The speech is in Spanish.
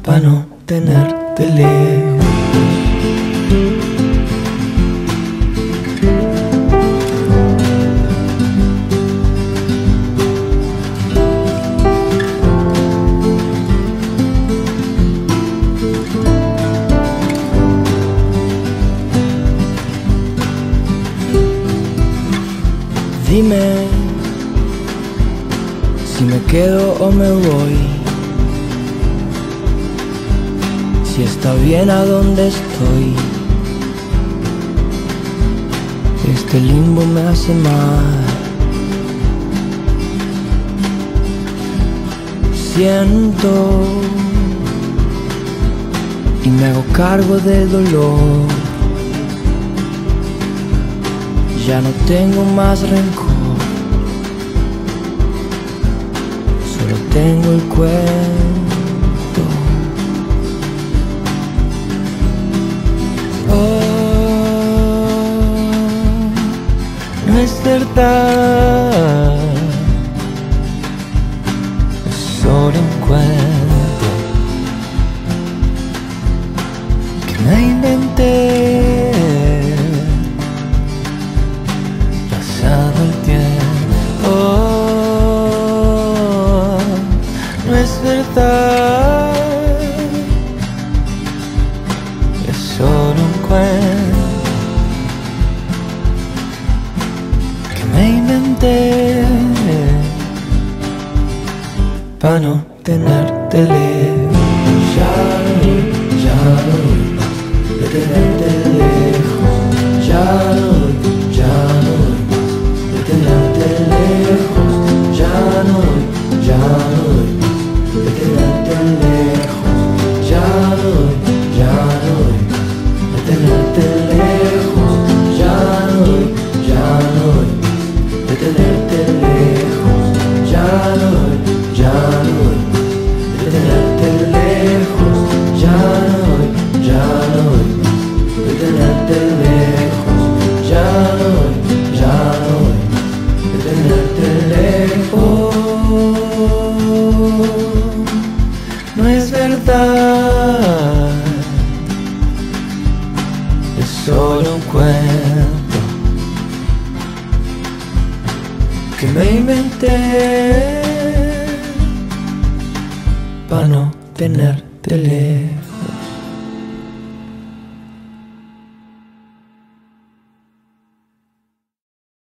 pa' no tenerte lejos. Dime si me quedo o me voy, si está bien a donde estoy. Este limbo me hace mal. Siento y me hago cargo del dolor. Ya no tengo más rencor, solo tengo el cuento. Oh, no es verdad, es solo un cuento que me inventé. El tiempo, oh, no es verdad, es solo un cuento que me inventé pa' no tenerte lejos. Ya no voy más de tenerte lejos. Ya no voy tenerte lejos, ya no voy de tenerte lejos, ya no voy de tenerte lejos, ya no voy de tenerte lejos, ya no voy de tenerte lejos, ya no voy de tenerte lejos, ya no voy de tenerte lejos. No es verdad, es solo un cuento que me inventé pa' no tenerte lejos.